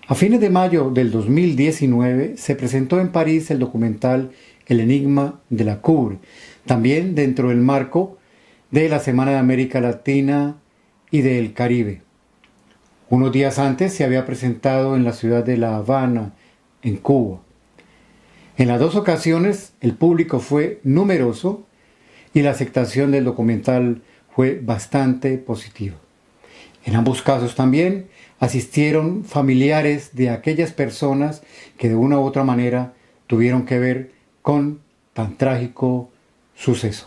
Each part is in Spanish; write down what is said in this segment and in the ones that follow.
A fines de mayo del 2019 se presentó en París el documental El Enigma de la Cour, también dentro del marco de la Semana de América Latina y del Caribe. Unos días antes se había presentado en la ciudad de La Habana, en Cuba. En las dos ocasiones el público fue numeroso y la aceptación del documental fue bastante positiva. En ambos casos también asistieron familiares de aquellas personas que de una u otra manera tuvieron que ver con tan trágico suceso.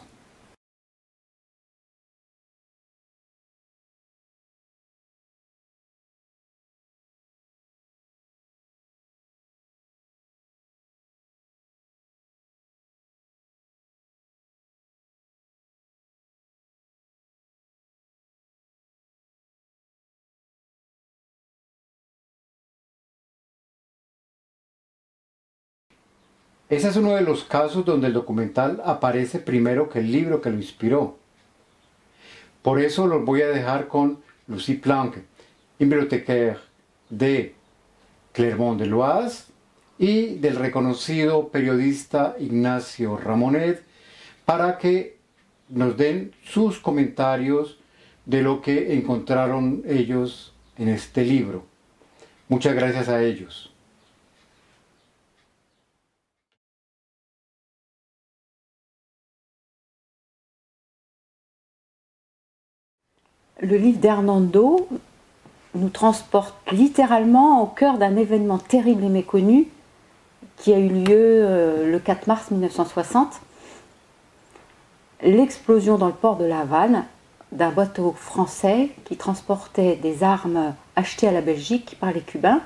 Ese es uno de los casos donde el documental aparece primero que el libro que lo inspiró. Por eso los voy a dejar con Lucie Planck, bibliothécaire de Clermont-de-Loise, y del reconocido periodista Ignacio Ramonet, para que nos den sus comentarios de lo que encontraron ellos en este libro. Muchas gracias a ellos. Le livre d'Hernando nous transporte littéralement au cœur d'un événement terrible et méconnu qui a eu lieu le 4 mars 1960. L'explosion dans le port de La Havane d'un bateau français qui transportait des armes achetées à la Belgique par les Cubains.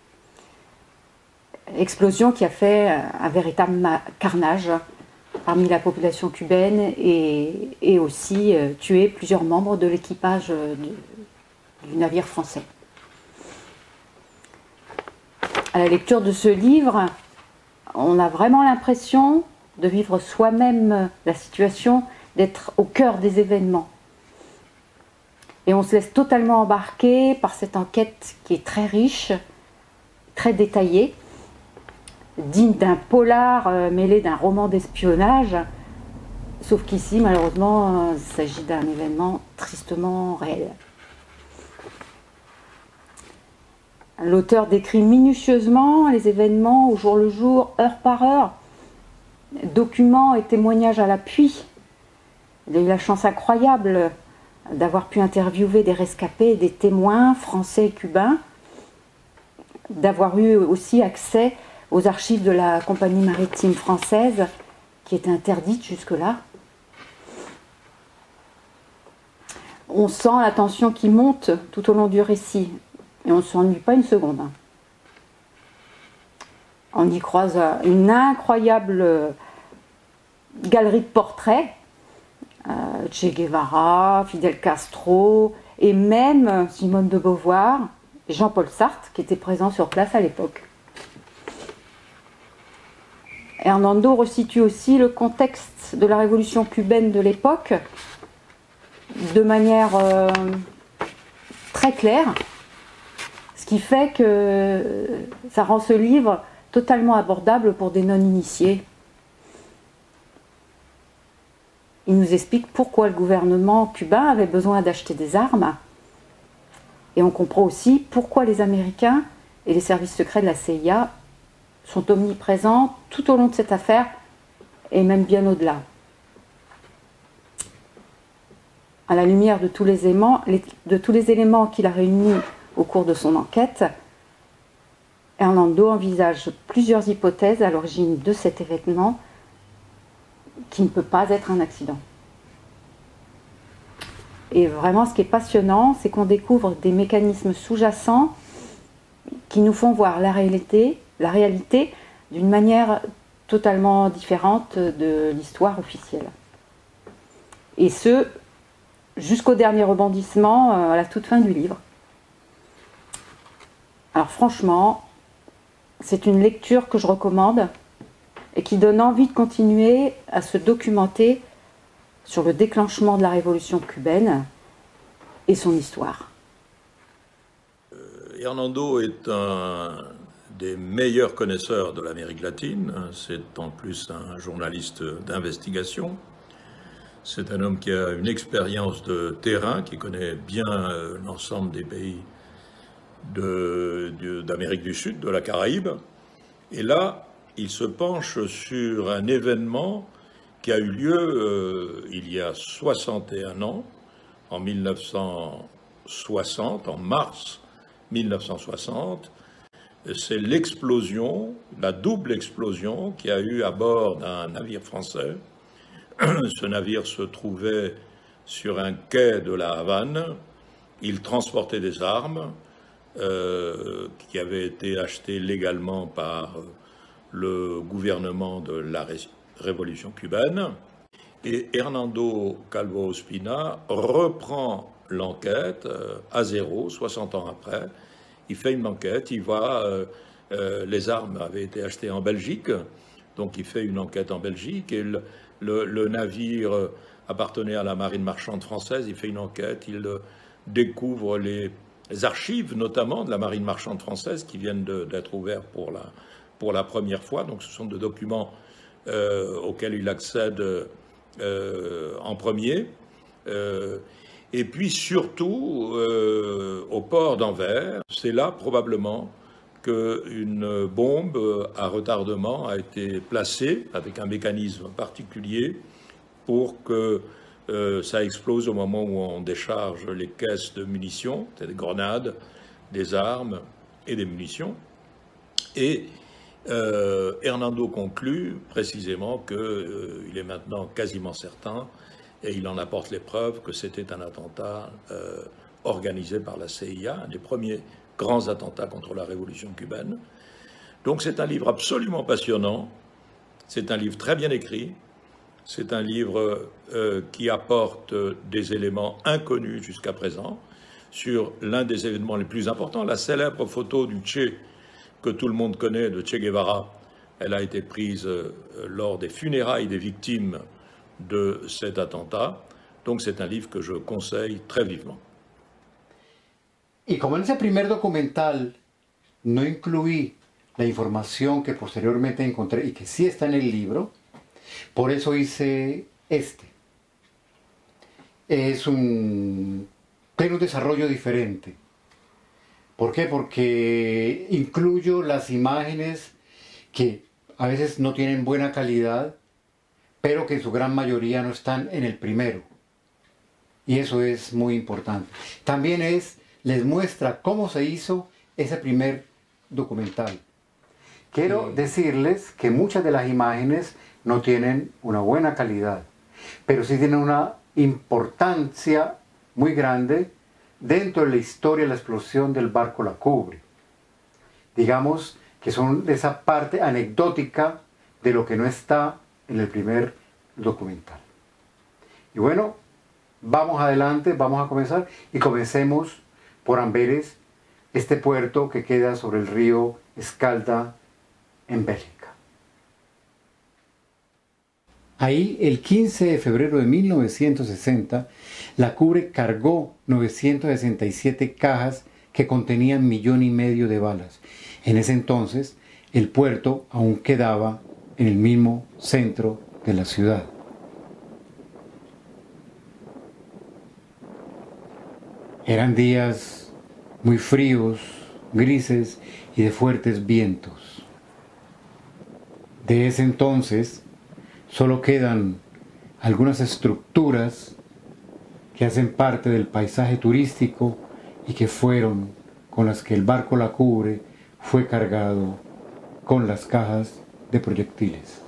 Explosion qui a fait un véritable carnage parmi la population cubaine et aussi tué plusieurs membres de l'équipage du navire français. À la lecture de ce livre, on a vraiment l'impression de vivre soi-même la situation, d'être au cœur des événements. Et on se laisse totalement embarquer par cette enquête qui est très riche, très détaillée, digne d'un polar mêlé d'un roman d'espionnage, sauf qu'ici, malheureusement, il s'agit d'un événement tristement réel. L'auteur décrit minutieusement les événements au jour le jour, heure par heure, documents et témoignages à l'appui. Il a eu la chance incroyable d'avoir pu interviewer des rescapés et des témoins français et cubains, d'avoir eu aussi accès aux archives de la compagnie maritime française qui était interdite jusque-là. On sent la tension qui monte tout au long du récit et on ne s'ennuie pas une seconde. On y croise une incroyable galerie de portraits, Che Guevara, Fidel Castro et même Simone de Beauvoir et Jean-Paul Sartre qui étaient présents sur place à l'époque. Hernando resitue aussi le contexte de la révolution cubaine de l'époque de manière très claire, ce qui fait que ça rend ce livre totalement abordable pour des non-initiés. Il nous explique pourquoi le gouvernement cubain avait besoin d'acheter des armes et on comprend aussi pourquoi les Américains et les services secrets de la CIA sont omniprésents tout au long de cette affaire et même bien au-delà. À la lumière de tous les éléments qu'il a réunis au cours de son enquête, Hernando envisage plusieurs hypothèses à l'origine de cet événement qui ne peut pas être un accident. Et vraiment, ce qui est passionnant, c'est qu'on découvre des mécanismes sous-jacents qui nous font voir la réalité d'une manière totalement différente de l'histoire officielle. Et ce, jusqu'au dernier rebondissement, à la toute fin du livre. Alors franchement, c'est une lecture que je recommande et qui donne envie de continuer à se documenter sur le déclenchement de la révolution cubaine et son histoire. Hernando est un des meilleurs connaisseurs de l'Amérique latine. C'est en plus un journaliste d'investigation. C'est un homme qui a une expérience de terrain, qui connaît bien l'ensemble des pays d'Amérique du Sud, de la Caraïbe. Et là, il se penche sur un événement qui a eu lieu il y a 61 ans, en 1960, en mars 1960. C'est l'explosion, la double explosion qu'il y a eu à bord d'un navire français. Ce navire se trouvait sur un quai de la Havane. Il transportait des armes qui avaient été achetées légalement par le gouvernement de la révolution cubaine. Et Hernando Calvo Ospina reprend l'enquête à zéro, 60 ans après. Il fait une enquête, il voit, les armes avaient été achetées en Belgique, donc il fait une enquête en Belgique, et le navire appartenait à la marine marchande française, il fait une enquête, il découvre les archives notamment de la marine marchande française qui viennent d'être ouvertes pour la première fois, donc ce sont des documents auxquels il accède en premier. Et puis surtout, au port d'Anvers, c'est là probablement qu'une bombe à retardement a été placée avec un mécanisme particulier pour que ça explose au moment où on décharge les caisses de munitions, c'est des grenades, des armes et des munitions. Et Hernando conclut précisément qu'il est maintenant quasiment certain, et il en apporte les preuves, que c'était un attentat organisé par la CIA, un des premiers grands attentats contre la révolution cubaine. Donc c'est un livre absolument passionnant, c'est un livre très bien écrit, c'est un livre qui apporte des éléments inconnus jusqu'à présent sur l'un des événements les plus importants, la célèbre photo du Che que tout le monde connaît, de Che Guevara. Elle a été prise lors des funérailles des victimes de cet attentat. Donc c'est un livre que je conseille très vivement. Y como en ese primer documental no incluí la información que posteriormente encontré y que sí está en el libro, por eso hice este. Tiene un desarrollo diferente. ¿Por qué? Porque incluyo las imágenes que a veces no tienen buena calidad, pero que en su gran mayoría no están en el primero. Y eso es muy importante. También les muestra cómo se hizo ese primer documental. Quiero decirles que muchas de las imágenes no tienen una buena calidad, pero sí tienen una importancia muy grande dentro de la historia de la explosión del barco La Cubre. Digamos que son de esa parte anecdótica de lo que no está en el primer documental. Y bueno, vamos adelante, vamos a comenzar y comencemos por Amberes, este puerto que queda sobre el río Escalda en Bélgica. Ahí, el 15 de febrero de 1960, La Cubre cargó 967 cajas que contenían 1,5 millones de balas. En ese entonces, el puerto aún quedaba en el mismo centro de la ciudad. Eran días muy fríos, grises y de fuertes vientos. De ese entonces, solo quedan algunas estructuras que hacen parte del paisaje turístico y que fueron con las que el barco La Cubre fue cargado con las cajas de proyectiles.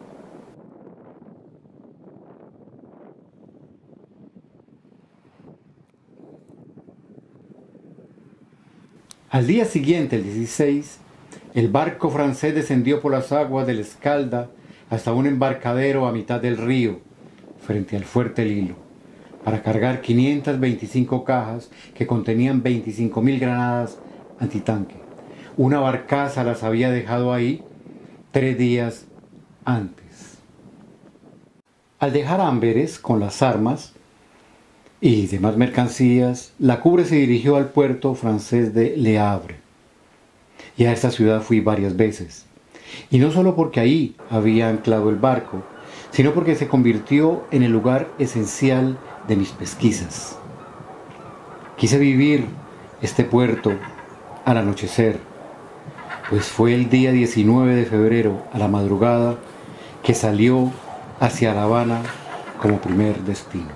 Al día siguiente, el 16, el barco francés descendió por las aguas del Escalda hasta un embarcadero a mitad del río, frente al fuerte Lilo, para cargar 525 cajas que contenían 25.000 granadas antitanque. Una barcaza las había dejado ahí 3 días antes. Al dejar Amberes con las armas, y demás mercancías, la Coubre se dirigió al puerto francés de Le Havre. Y a esta ciudad fui varias veces. Y no solo porque ahí había anclado el barco, sino porque se convirtió en el lugar esencial de mis pesquisas. Quise vivir este puerto al anochecer, pues fue el día 19 de febrero a la madrugada que salió hacia La Habana como primer destino.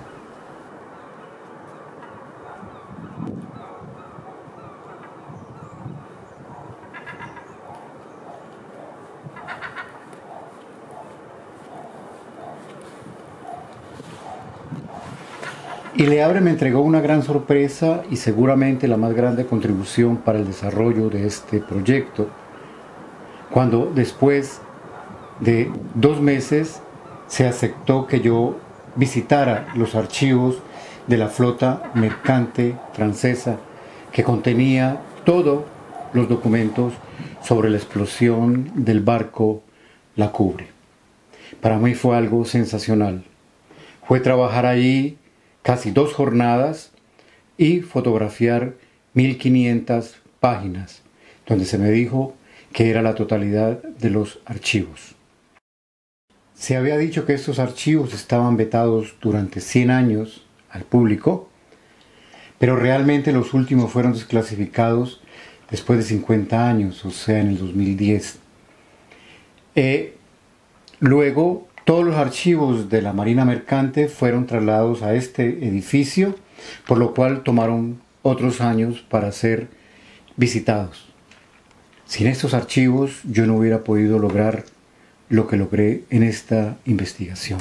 Y Le Havre me entregó una gran sorpresa y seguramente la más grande contribución para el desarrollo de este proyecto, cuando después de 2 meses se aceptó que yo visitara los archivos de la flota mercante francesa que contenía todos los documentos sobre la explosión del barco La Coubre. Para mí fue algo sensacional. Fue trabajar allí casi 2 jornadas y fotografiar 1500 páginas, donde se me dijo que era la totalidad de los archivos. Se había dicho que estos archivos estaban vetados durante 100 años al público, pero realmente los últimos fueron desclasificados después de 50 años, o sea, en el 2010. Luego, todos los archivos de la Marina Mercante fueron trasladados a este edificio, por lo cual tomaron otros años para ser visitados. Sin estos archivos yo no hubiera podido lograr lo que logré en esta investigación.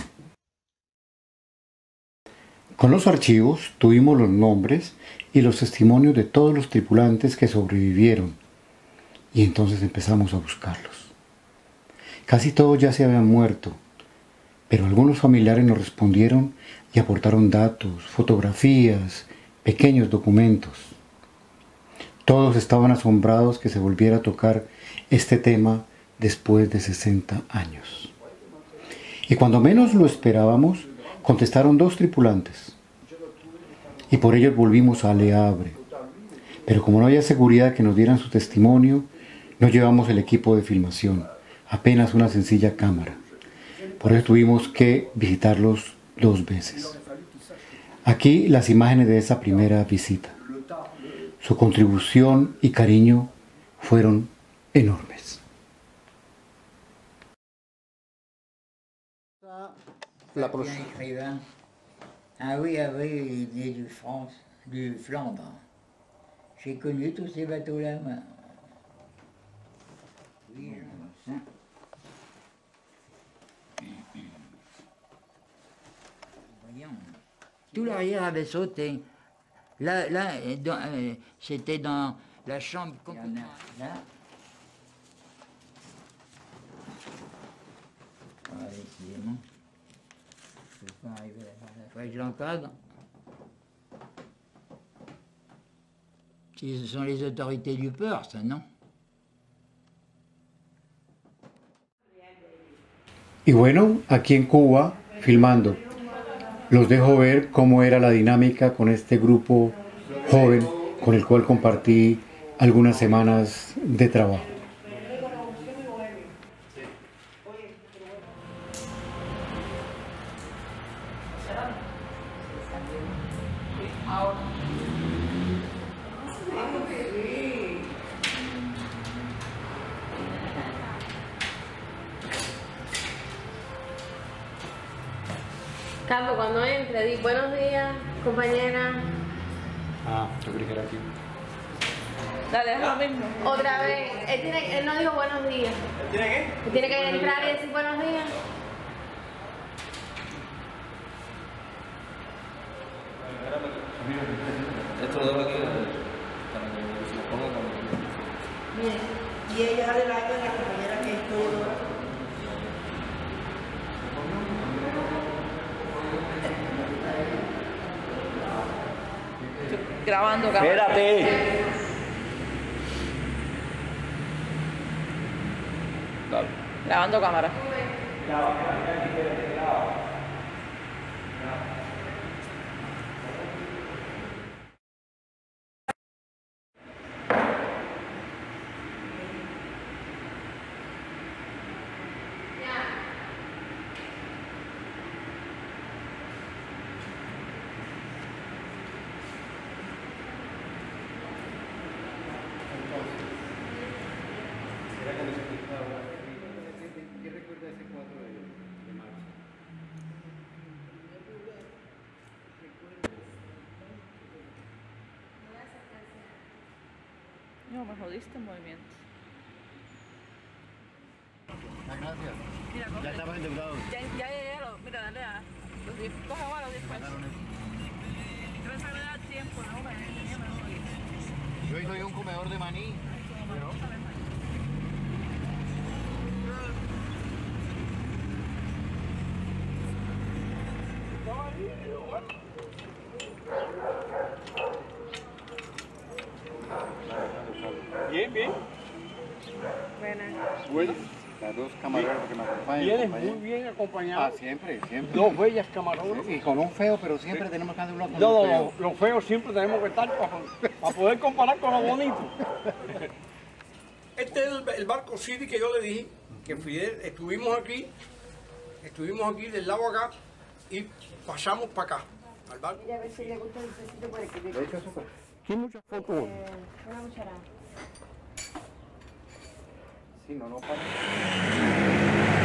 Con los archivos tuvimos los nombres y los testimonios de todos los tripulantes que sobrevivieron, y entonces empezamos a buscarlos. Casi todos ya se habían muerto, pero algunos familiares nos respondieron y aportaron datos, fotografías, pequeños documentos. Todos estaban asombrados que se volviera a tocar este tema después de 60 años. Y cuando menos lo esperábamos, contestaron 2 tripulantes. Y por ello volvimos a Le Havre. Pero como no había seguridad que nos dieran su testimonio, no llevamos el equipo de filmación, apenas una sencilla cámara. Por eso tuvimos que visitarlos 2 veces. Aquí las imágenes de esa primera visita. Su contribución y cariño fueron enormes. La écrivain. Ah oui, il venait de France, de Flandre. J'ai connu tous ces bateaux-là, moi. Oui, ça. Tout l'arrière avait sauté. Là c'était dans la chambre complètement. Là. Ah, décidément. Je ne peux pas arriver là. Il faudrait que je l'encadre. Ce sont les autorités du port, ça, non? Y bueno, aquí en Cuba, filmando. Los dejo ver cómo era la dinámica con este grupo joven con el cual compartí algunas semanas de trabajo. Carlos, cuando entre, di buenos días, compañera. Ah, yo creí que era aquí. Dale, es lo mismo. Otra vez. Él no dijo buenos días. ¿Tiene qué? Tiene que entrar y decir buenos días. Esto lo dejo aquí para que se lo ponga como... Mire, y ella adelante la compañera que es todo. Grabando cámara. ¡Espérate! Dale. Grabando cámara. ¿Qué recuerda ese 4 de marzo? No, me jodiste en movimiento. Gracias. Mira, Ya estaba endeudado. Ya, mira, dale a los 10, coge ahora los 10 pesos. Yo pensaba que era tiempo, ¿no? Tenía mejor. Yo soy un comedor de maní. Bien, bien. Buenas. Buenas. Las dos camareras que me acompañan. Vienes compañero. muy bien acompañado. Ah, siempre, siempre. Dos bellas camarones. Y con un feo, pero siempre tenemos que andar uno con No, un no, feo. los feos siempre tenemos que estar para poder comparar con lo bonito. Este es el barco City que yo le dije, que Fidel, estuvimos aquí del lado acá y pasamos para acá, al barco. A ver si le gusta el tecito por aquí. ¿Le echo azúcar? Aquí muchas fotos. Una cucharada. Sí, no para.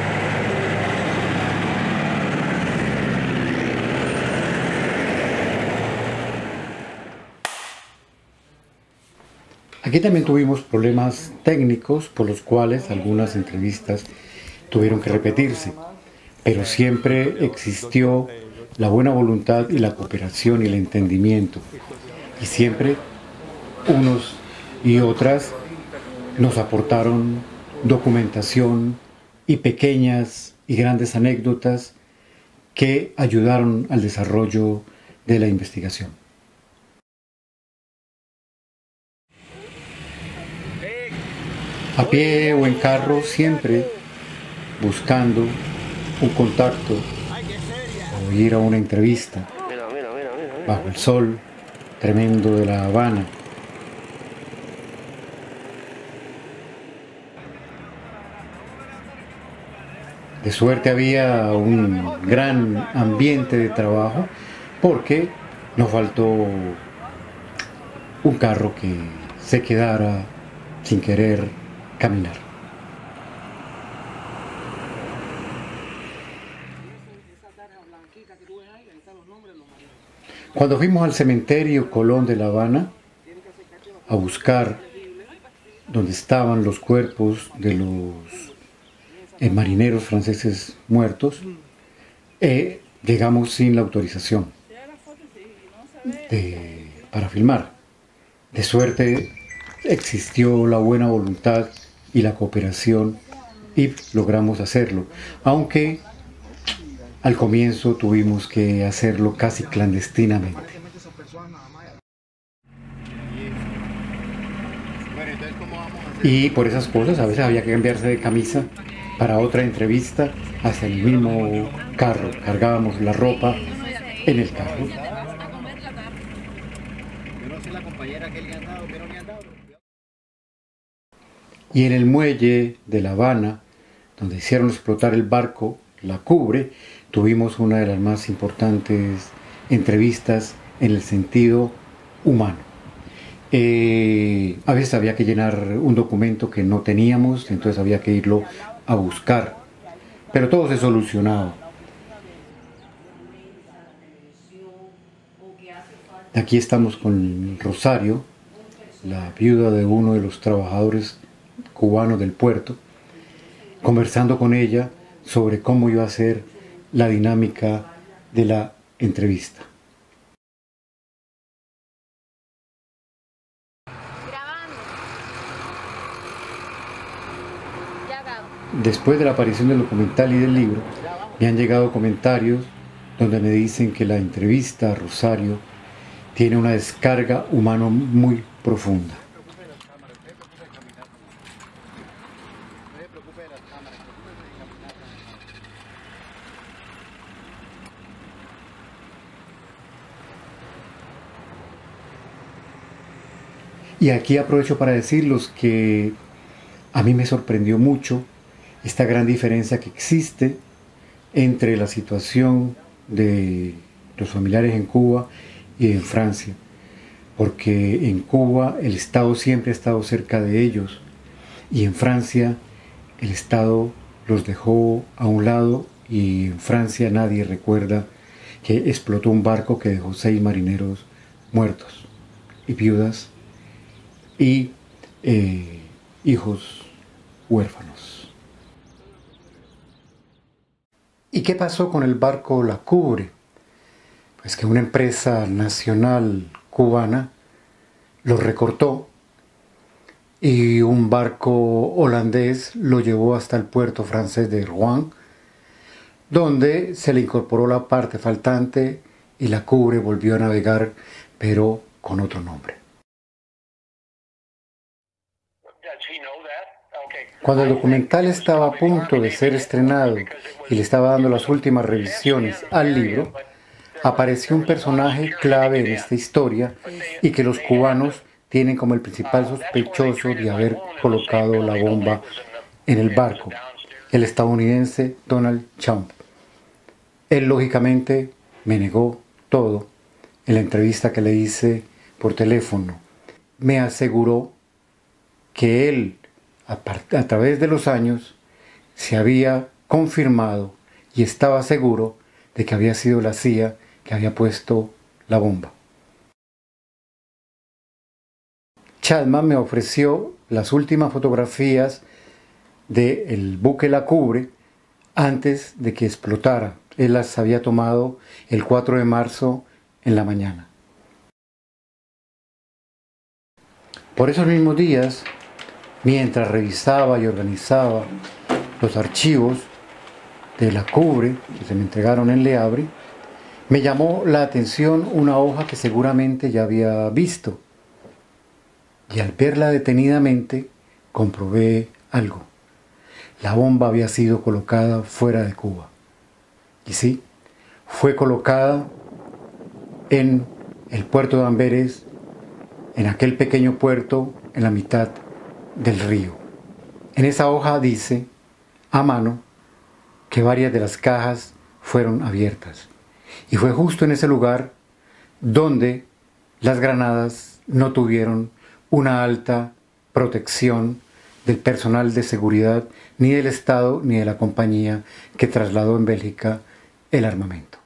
Aquí también tuvimos problemas técnicos por los cuales algunas entrevistas tuvieron que repetirse, pero siempre existió la buena voluntad y la cooperación y el entendimiento. Y siempre unos y otras nos aportaron documentación y pequeñas y grandes anécdotas que ayudaron al desarrollo de la investigación. A pie o en carro, siempre buscando un contacto o ir a una entrevista bajo el sol tremendo de La Habana. De suerte había un gran ambiente de trabajo porque nos faltó un carro que se quedara sin querer caminar. Cuando fuimos al cementerio Colón de La Habana a buscar donde estaban los cuerpos de los marineros franceses muertos, llegamos sin la autorización para filmar. De suerte existió la buena voluntad y la cooperación y logramos hacerlo, aunque al comienzo tuvimos que hacerlo casi clandestinamente. Y por esas cosas a veces había que cambiarse de camisa para otra entrevista hacia el mismo carro. Cargábamos la ropa en el carro. Y en el muelle de La Habana, donde hicieron explotar el barco La Cubre, tuvimos una de las más importantes entrevistas en el sentido humano. A veces había que llenar un documento que no teníamos, entonces había que irlo a buscar, pero todo se solucionaba. Aquí estamos con Rosario, la viuda de uno de los trabajadores cubanos del puerto, conversando con ella sobre cómo iba a ser la dinámica de la entrevista. Después de la aparición del documental y del libro, me han llegado comentarios donde me dicen que la entrevista a Rosario tiene una descarga humana muy profunda. Y aquí aprovecho para decirles que a mí me sorprendió mucho esta gran diferencia que existe entre la situación de los familiares en Cuba y en Francia, porque en Cuba el Estado siempre ha estado cerca de ellos y en Francia el Estado los dejó a un lado y en Francia nadie recuerda que explotó un barco que dejó 6 marineros muertos y viudas y hijos huérfanos. ¿Y qué pasó con el barco La Cubre? Pues que una empresa nacional cubana lo recortó y un barco holandés lo llevó hasta el puerto francés de Rouen, donde se le incorporó la parte faltante y La Cubre volvió a navegar, pero con otro nombre. Cuando el documental estaba a punto de ser estrenado y le estaba dando las últimas revisiones al libro, apareció un personaje clave en esta historia y que los cubanos tienen como el principal sospechoso de haber colocado la bomba en el barco, el estadounidense Donald Trump. Él lógicamente me negó todo en la entrevista que le hice por teléfono. Me aseguró que él, a través de los años, se había confirmado y estaba seguro de que había sido la CIA que había puesto la bomba. Chapman me ofreció las últimas fotografías del buque La Cubre antes de que explotara. Él las había tomado el 4 de marzo en la mañana. Por esos mismos días, mientras revisaba y organizaba los archivos de La Cubre que se me entregaron en Le Havre, me llamó la atención una hoja que seguramente ya había visto. Y al verla detenidamente, comprobé algo. La bomba había sido colocada fuera de Cuba. Y sí, fue colocada en el puerto de Amberes, en aquel pequeño puerto en la mitad del río. En esa hoja dice, a mano, que varias de las cajas fueron abiertas. Y fue justo en ese lugar donde las granadas no tuvieron una alta protección del personal de seguridad, ni del Estado, ni de la compañía que trasladó en Bélgica el armamento.